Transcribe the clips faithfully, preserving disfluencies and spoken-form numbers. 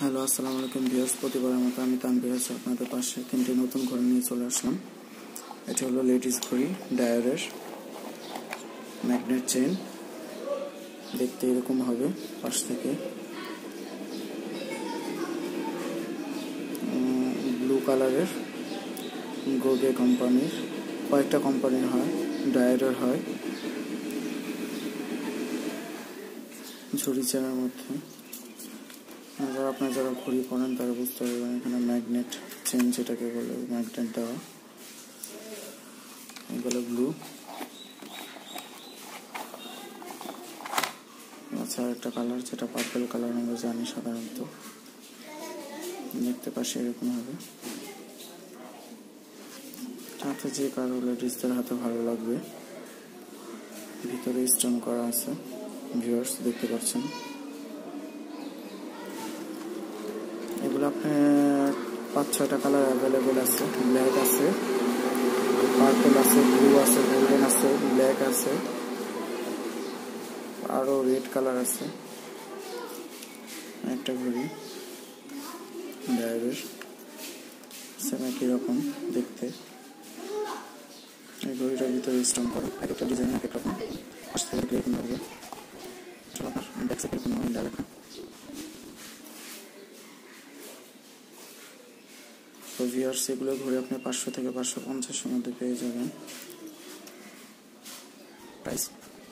Hello, আসসালামু আলাইকুম viewers. প্রতিবারের মতো আমি তানভীর আছি আপনাদের পাশে তিনটি নতুন ঘড়ি নিয়ে চলে আসলাম। এটা হলো লেডিস ঘড়ি, ডায়ারের ম্যাগনেট চেইন। দেখতে এরকম হবে পাশ থেকে। ব্লু কালারের, গোগে কোম্পানির, কয়েকটা কোম্পানির হয়, ডায়ারের হয়। ঝুড়ি চেনের মধ্যে যারা আপনারা যারা ঘড়ি পরেন তারা বুঝতে পারবেন এখানে ম্যাগনেট চেন যেটাকে বলে ম্যাগনেট দেওয়া। এগুলো ব্লু। আচ্ছা, একটা কালার যেটা পার্পল কালার আমরা জানি সাধারণত। দেখতে পাশে এরকম হবে। হাতে যে কারো লেডিসদের হাতে ভালো লাগবে। ভিতরে স্টোন করা আছে, ভিউয়ার্স দেখতে পাচ্ছেন। এগুলো আপনার পাঁচ ছয়টা কালার অ্যাভেলেবেল আছে। ব্ল্যাক আছে, পার্পল আছে, ব্লু আছে, গোল্ডেন আছে, ব্ল্যাক আছে, আরও রেড কালার আছে। একটা ঘড়ি ডায়ারের সেম একই রকম দেখতে। এই ঘড়িটার ভিতরে স্টোন করা, এক একটা ডিজাইন এক এক রকম। আসতে থেকে এরকম হবে। ব্যাক সাইডে কোনো ইন্ডিয়া লেখা। তো ভিউয়ার্স, এগুলো ঘড়ি আপনি পাঁচশো থেকে পাঁচশো পঞ্চাশের মধ্যে পেয়ে যাবেন প্রাইস।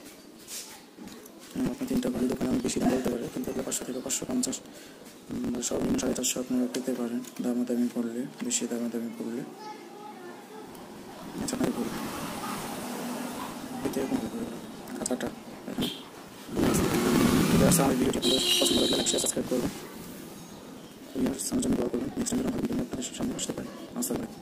আপনি তিনটা ঘড়ি দোকানে আমি বেশি দাম বলতে পারি, কিন্তু এগুলো পাঁচশো থেকে পাঁচশো পঞ্চাশ সর্বনিম্ন সাড়ে চারশো আপনারা পেতে পারেন দামাদামি করলে, বেশি দামাদামি করলে। আচ্ছা, নাই ঘড়ি এতে এরকম ঘড়ি খাঁচাটা এখানে। আমার ভিডিওটি পছন্দ লাগলে লাইক শেয়ার সাবস্ক্রাইব করবেন। আমার জন্য দোয়া করবেন। নেক্সট টাইম আপনাদের সামনে আসতে পারেন। আসসালামু আলাইকুম।